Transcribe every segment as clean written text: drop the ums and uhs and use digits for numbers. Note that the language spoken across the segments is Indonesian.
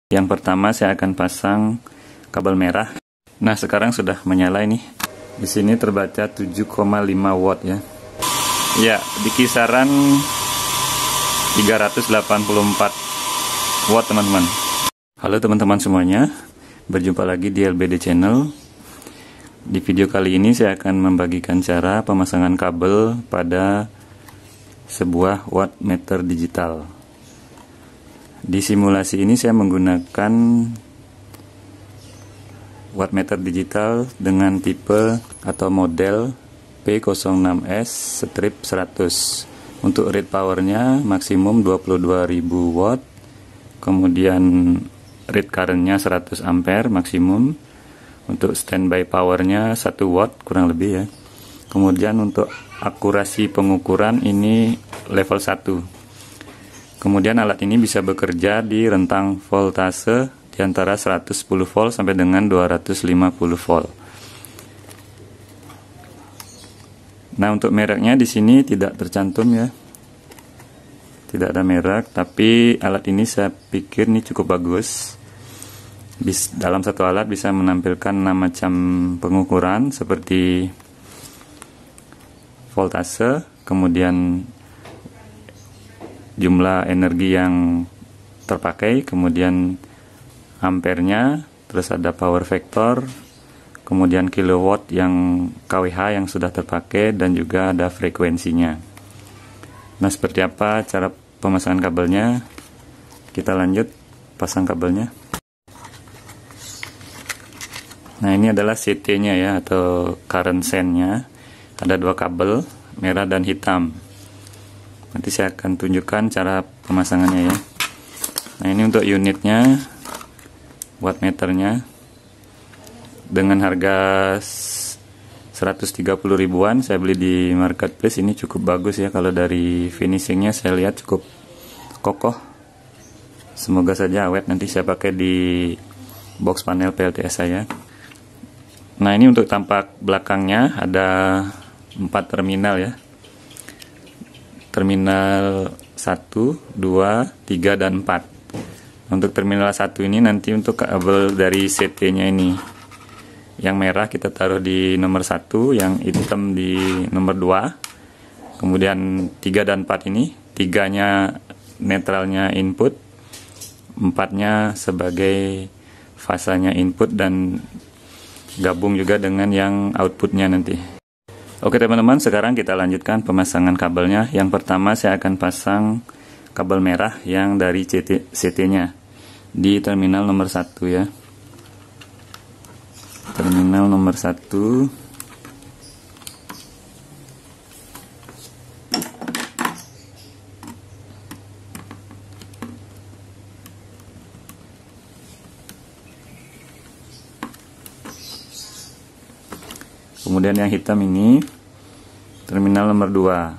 Yang pertama saya akan pasang kabel merah. Nah, sekarang sudah menyala ini. Di sini terbaca 7,5 watt ya. Ya, di kisaran 384 watt teman-teman. Halo teman-teman semuanya, berjumpa lagi di LBD Channel. Di video kali ini saya akan membagikan cara pemasangan kabel pada sebuah wattmeter digital. Di simulasi ini saya menggunakan wattmeter digital dengan tipe atau model P06S/100. Untuk rate powernya maksimum 22.000 watt, kemudian rate currentnya 100 ampere maksimum. Untuk standby powernya 1 watt kurang lebih ya. Kemudian untuk akurasi pengukuran ini level 1. Kemudian alat ini bisa bekerja di rentang voltase di antara 110 volt sampai dengan 250 volt. Nah, untuk mereknya di sini tidak tercantum ya. Tidak ada merek, tapi alat ini saya pikir ini cukup bagus. Dalam satu alat bisa menampilkan 6 macam pengukuran seperti voltase, kemudian jumlah energi yang terpakai, kemudian ampernya, terus ada power factor, kemudian kilowatt yang kWh yang sudah terpakai, dan juga ada frekuensinya. Nah, seperti apa cara pemasangan kabelnya? Kita lanjut pasang kabelnya. Nah, ini adalah CT-nya ya, atau current sense-nya. Ada 2 kabel, merah dan hitam. Nanti saya akan tunjukkan cara pemasangannya ya. Nah, ini untuk unitnya, wattmeternya, dengan harga 130 ribuan saya beli di marketplace. Ini cukup bagus ya, kalau dari finishingnya saya lihat cukup kokoh. Semoga saja awet, nanti saya pakai di box panel PLTS saya. Nah, ini untuk tampak belakangnya ada 4 terminal ya. Terminal 1, 2, 3, dan 4. Untuk terminal 1 ini nanti untuk kabel dari CT-nya ini. Yang merah kita taruh di nomor 1, yang hitam di nomor 2. Kemudian 3 dan 4 ini, 3-nya netralnya input, 4-nya sebagai fasanya input dan gabung juga dengan yang outputnya nanti. Oke teman-teman, sekarang kita lanjutkan pemasangan kabelnya. Yang pertama saya akan pasang kabel merah yang dari CT-nya di terminal nomor 1 ya. Terminal nomor 1. Kemudian yang hitam ini terminal nomor 2.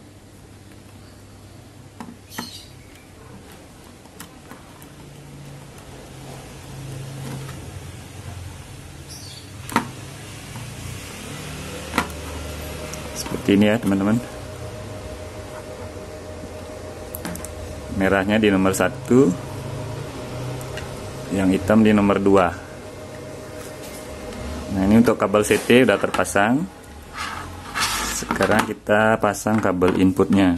Seperti ini ya teman-teman. Merahnya di nomor 1, yang hitam di nomor 2. Nah, ini untuk kabel CT udah terpasang. Sekarang kita pasang kabel inputnya.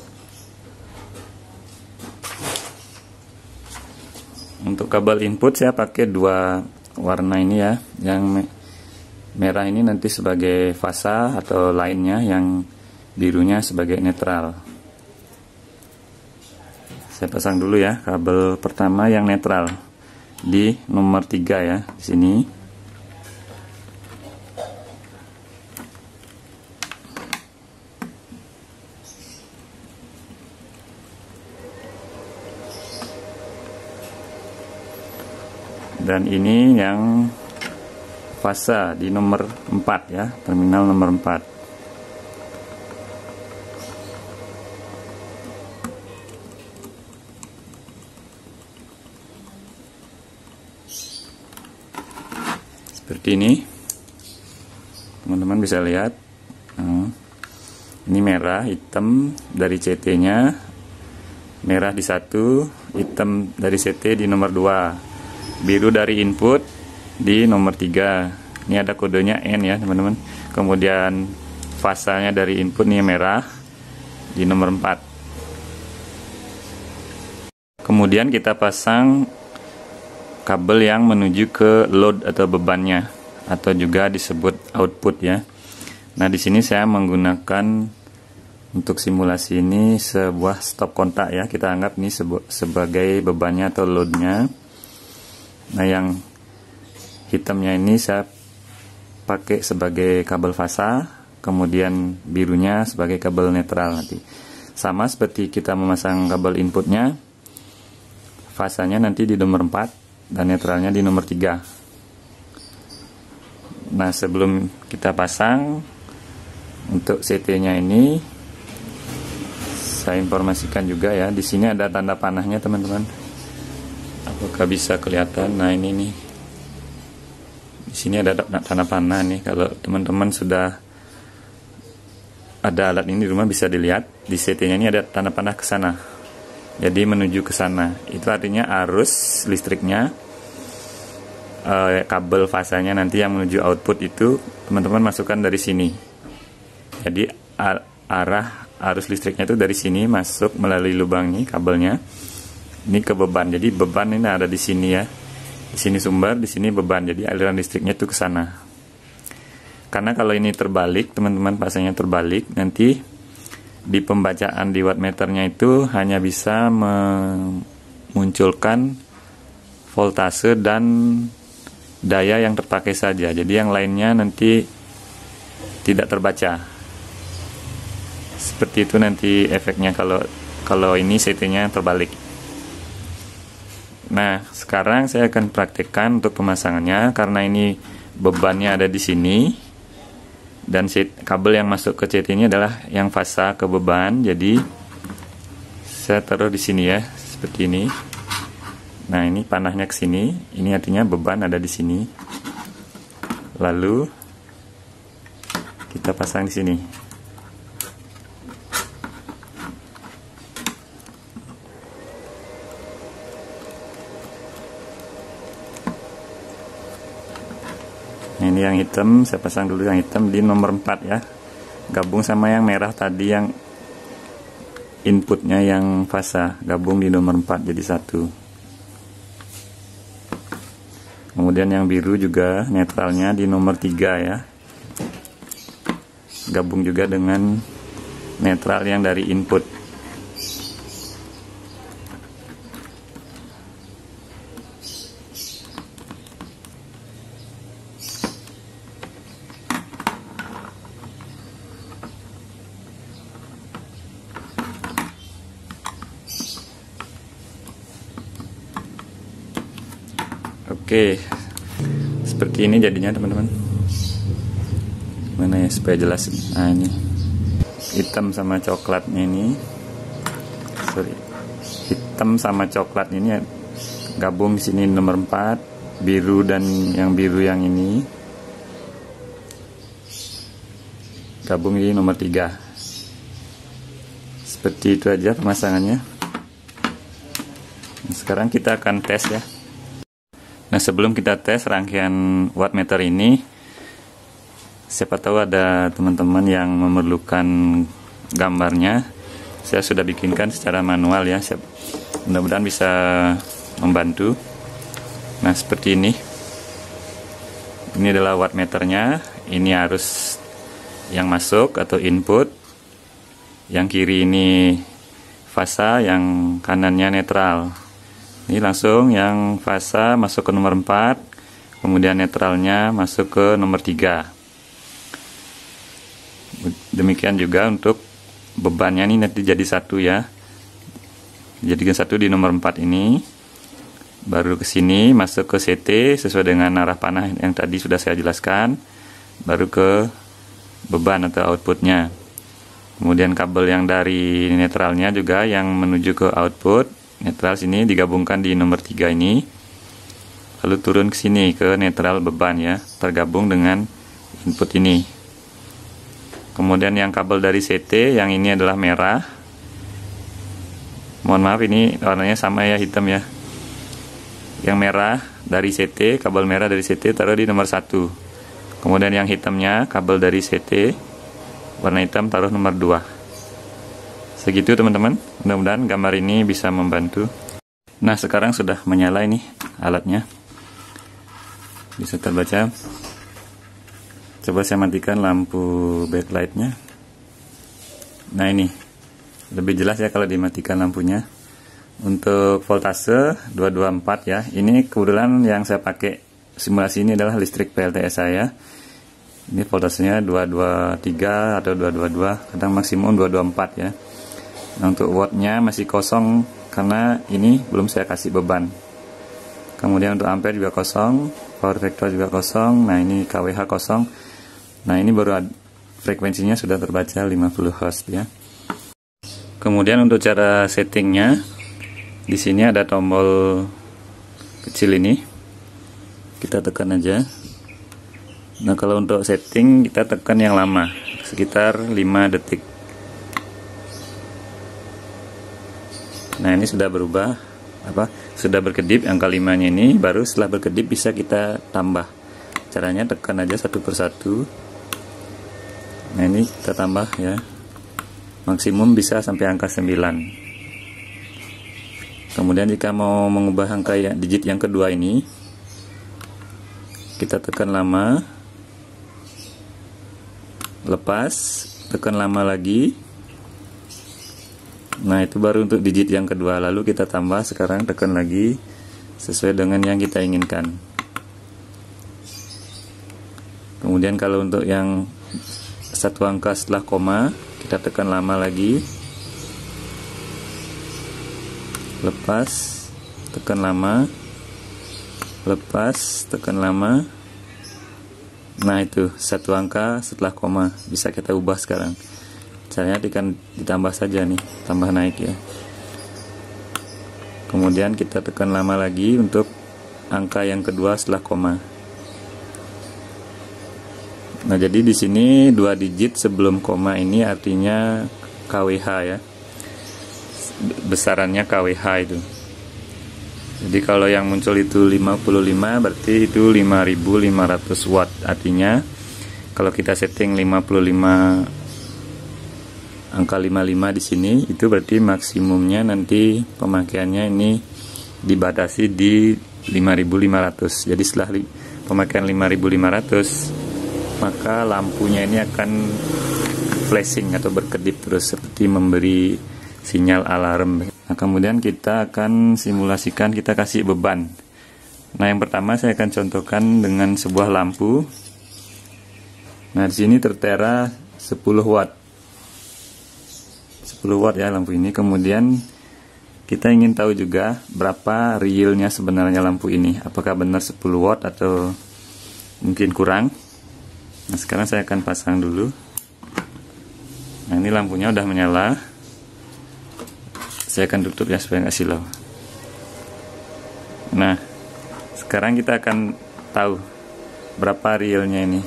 Untuk kabel input saya pakai 2 warna ini ya. Yang merah ini nanti sebagai fasa atau lainnya, yang birunya sebagai netral. Saya pasang dulu ya kabel pertama yang netral di nomor 3 ya, di sini. Dan ini yang fasa di nomor 4 ya, terminal nomor 4. Seperti ini. Teman-teman bisa lihat. Ini merah, hitam dari CT-nya. merah di 1, hitam dari CT di nomor 2, biru dari input di nomor 3. Ini ada kodenya N ya teman-teman. Kemudian fasanya dari input nih merah di nomor 4. Kemudian kita pasang kabel yang menuju ke load atau bebannya, atau juga disebut output ya. Nah, di sini saya menggunakan untuk simulasi ini sebuah stop kontak ya. Kita anggap ini sebagai bebannya atau loadnya. Nah, yang hitamnya ini saya pakai sebagai kabel fasa, kemudian birunya sebagai kabel netral nanti. Sama seperti kita memasang kabel inputnya, fasanya nanti di nomor 4 dan netralnya di nomor 3. Nah, sebelum kita pasang untuk CT-nya ini, saya informasikan juga ya, di sini ada tanda panahnya teman-teman. Apakah bisa kelihatan? Nah, ini nih. Di sini ada tanda panah nih. Kalau teman-teman sudah ada alat ini di rumah bisa dilihat di CT-nya ini ada tanda panah ke sana. Jadi menuju ke sana. Itu artinya arus listriknya, kabel fasanya nanti yang menuju output itu teman-teman masukkan dari sini. Jadi arah arus listriknya itu dari sini masuk melalui lubang ini kabelnya. Ini ke beban. Jadi beban ini ada di sini ya. Di sini sumber, di sini beban. Jadi aliran listriknya itu ke sana. Karena kalau ini terbalik, teman-teman pasangnya terbalik, nanti di pembacaan di wattmeternya itu hanya bisa memunculkan voltase dan daya yang terpakai saja. Jadi yang lainnya nanti tidak terbaca. Seperti itu nanti efeknya kalau ini CT-nya terbalik. Nah, sekarang saya akan praktekkan untuk pemasangannya. Karena ini bebannya ada di sini dan kabel yang masuk ke CT ini adalah yang fasa ke beban. Jadi saya taruh di sini ya, seperti ini. Nah, ini panahnya ke sini. Ini artinya beban ada di sini. Lalu kita pasang di sini. Nah, ini yang hitam, saya pasang dulu yang hitam di nomor 4 ya. Gabung sama yang merah tadi yang inputnya yang fasa, gabung di nomor 4 jadi 1. Kemudian yang biru juga netralnya di nomor 3 ya. Gabung juga dengan netral yang dari input. Oke, seperti ini jadinya teman-teman. Mana ya supaya jelas. Nah, ini hitam sama coklatnya ini, hitam sama coklat ini gabung di sini nomor 4, biru dan yang biru yang ini gabung di nomor 3. Seperti itu aja pemasangannya. Nah, sekarang kita akan tes ya. Nah, sebelum kita tes rangkaian wattmeter ini, siapa tahu ada teman-teman yang memerlukan gambarnya. Saya sudah bikinkan secara manual ya. Mudah-mudahan bisa membantu. Nah, seperti ini. Ini adalah wattmeternya. Ini arus yang masuk atau input. Yang kiri ini fasa, yang kanannya netral. Ini langsung yang fasa masuk ke nomor 4, kemudian netralnya masuk ke nomor 3. Demikian juga untuk bebannya ini nanti jadi 1 ya. Jadikan 1 di nomor 4 ini. Baru ke sini masuk ke CT sesuai dengan arah panah yang tadi sudah saya jelaskan. Baru ke beban atau outputnya. Kemudian kabel yang dari netralnya juga yang menuju ke output. Netral sini digabungkan di nomor 3 ini, lalu turun ke sini ke netral beban ya, tergabung dengan input ini. Kemudian yang kabel dari CT yang ini adalah merah, Mohon maaf, ini warnanya sama ya, hitam ya. Yang merah dari CT, kabel merah dari CT taruh di nomor 1. Kemudian yang hitamnya, kabel dari CT warna hitam taruh nomor 2. Segitu teman-teman, mudah-mudahan gambar ini bisa membantu. Nah, sekarang sudah menyala ini alatnya, bisa terbaca. Coba saya matikan lampu backlightnya. Nah, ini lebih jelas ya kalau dimatikan lampunya. Untuk voltase 224 ya, ini kebetulan yang saya pakai simulasi ini adalah listrik PLTS saya. Ini voltasenya 223 atau 222, kadang maksimum 224 ya. Nah, untuk wattnya masih kosong karena ini belum saya kasih beban. Kemudian untuk ampere juga kosong, power factor juga kosong. Nah, ini kWh kosong. Nah, ini baru frekuensinya sudah terbaca 50 Hz ya. Kemudian untuk cara settingnya, di sini ada tombol kecil ini, kita tekan aja. Nah, kalau untuk setting kita tekan yang lama, sekitar 5 detik. Nah, ini sudah berubah, sudah berkedip angka 5-nya ini. Baru setelah berkedip bisa kita tambah. Caranya tekan aja satu persatu. Nah, ini kita tambah ya, maksimum bisa sampai angka 9. Kemudian jika mau mengubah angka digit yang kedua ini, kita tekan lama, lepas, tekan lama lagi. Nah, itu baru untuk digit yang kedua. Lalu kita tambah, sekarang tekan lagi sesuai dengan yang kita inginkan. Kemudian kalau untuk yang satu angka setelah koma, kita tekan lama lagi, lepas, tekan lama, lepas, tekan lama. Nah, itu satu angka setelah koma bisa kita ubah sekarang. Caranya ditambah saja nih, tambah naik ya. Kemudian kita tekan lama lagi untuk angka yang kedua setelah koma. Nah, jadi di sini 2 digit sebelum koma ini artinya kWh ya. Besarannya kWh itu. Jadi kalau yang muncul itu 55 berarti itu 5500 watt. Artinya kalau kita setting 55, angka 55 di sini, itu berarti maksimumnya nanti pemakaiannya ini dibatasi di 5500. Jadi setelah pemakaian 5500, maka lampunya ini akan flashing atau berkedip terus seperti memberi sinyal alarm. Nah, kemudian kita akan simulasikan, kita kasih beban. Nah, yang pertama saya akan contohkan dengan sebuah lampu. Nah, di sini tertera 10 watt. 10 watt ya lampu ini. Kemudian kita ingin tahu juga berapa realnya sebenarnya lampu ini. Apakah benar 10 watt atau mungkin kurang. Nah, sekarang saya akan pasang dulu. Nah, ini lampunya udah menyala. Saya akan tutup ya supaya nggak silau. Nah, sekarang kita akan tahu berapa realnya ini.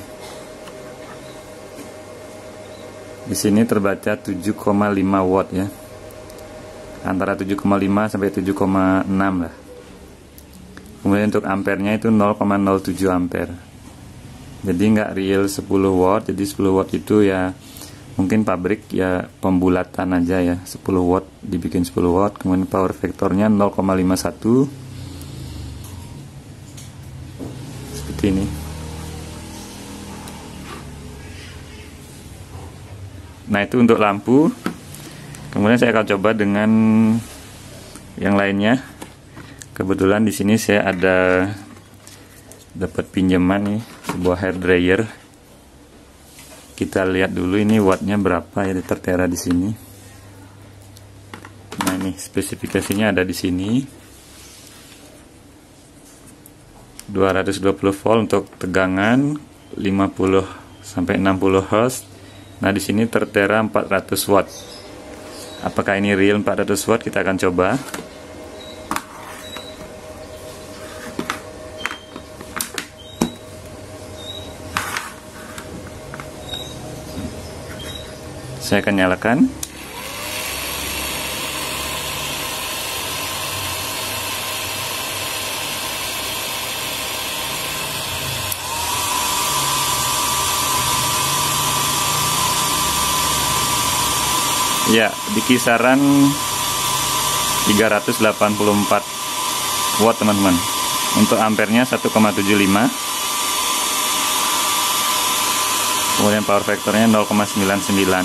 Di sini terbaca 7,5 watt ya. Antara 7,5 sampai 7,6 lah. Kemudian untuk ampernya itu 0,07 ampere. Jadi nggak real 10 watt. Jadi 10 watt itu ya mungkin pabrik ya pembulatan aja ya. 10 watt dibikin 10 watt. Kemudian power factornya 0,51. Seperti ini. Nah, itu untuk lampu. Kemudian saya akan coba dengan yang lainnya. Kebetulan di sini saya ada dapat pinjaman nih, sebuah hair dryer. Kita lihat dulu ini wattnya berapa ya, tertera di sini. Nah, ini spesifikasinya ada di sini. 220 volt untuk tegangan, 50 sampai 60 Hz. Nah, di sini tertera 400 watt. Apakah ini real 400 watt? Kita akan coba. Saya akan nyalakan. Ya, di kisaran 384 watt teman-teman. Untuk ampernya 1,75. Kemudian power faktornya 0,99.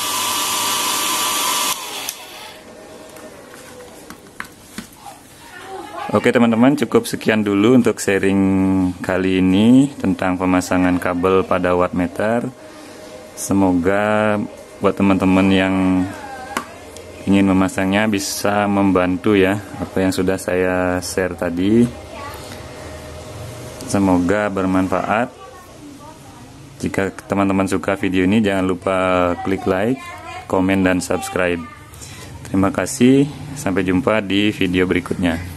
Oke teman-teman, cukup sekian dulu untuk sharing kali ini tentang pemasangan kabel pada wattmeter. Semoga buat teman-teman yang ingin memasangnya bisa membantu ya apa yang sudah saya share tadi. Semoga bermanfaat. Jika teman-teman suka video ini, jangan lupa klik like, komen, dan subscribe. Terima kasih, sampai jumpa di video berikutnya.